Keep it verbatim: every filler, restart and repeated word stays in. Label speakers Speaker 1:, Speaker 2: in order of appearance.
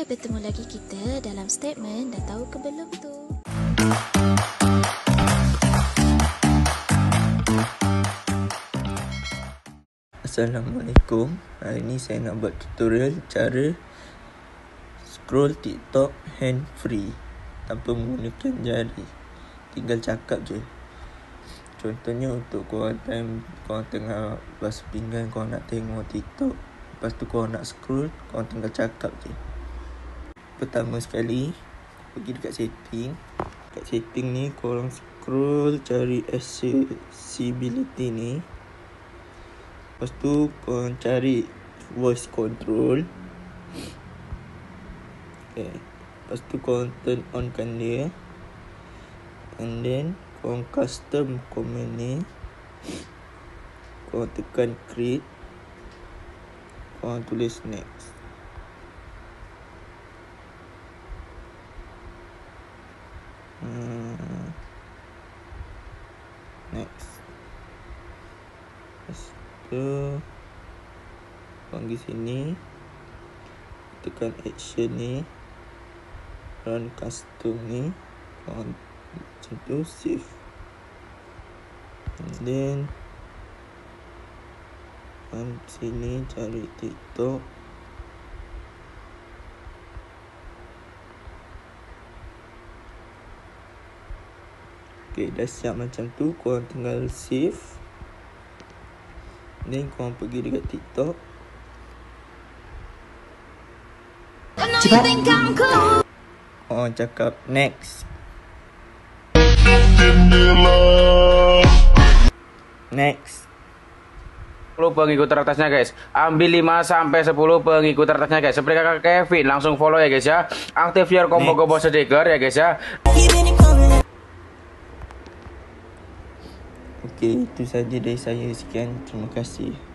Speaker 1: Hai, bertemu lagi kita dalam statement dah tahu ke belum tu?
Speaker 2: Assalamualaikum. Hari ni saya nak buat tutorial cara scroll TikTok hand free tanpa menggunakan jari. Tinggal cakap je. Contohnya untuk korang time korang tengah basuh pinggan, korang nak tengok TikTok, lepas tu korang nak scroll, korang tinggal cakap je. Pertama sekali, pergi dekat setting. Dekat setting ni korang scroll, cari accessibility ni. Lepas tu korang cari voice control. Okay. Lepas tu korang turn on kan dia. And then korang custom comment ni. Korang tekan create. Korang tulis next. Hmm. Next. Lepas tu korang pergi sini, tekan action ni, run custom ni, korang macam tu save. And then korang sini cari TikTok. Okay, dah siap macam tu, korang tinggal save. Then korang pergi dekat TikTok. Cepat. Korang cakap next. Next.
Speaker 3: sepuluh pengikut teratasnya guys. Ambil lima sampai sepuluh pengikut teratasnya guys. Seperti kakak Kevin, langsung follow ya guys ya. Aktifkan combo-combo stiker ya guys ya.
Speaker 2: Okey, itu saja dari saya. Sekian, terima kasih.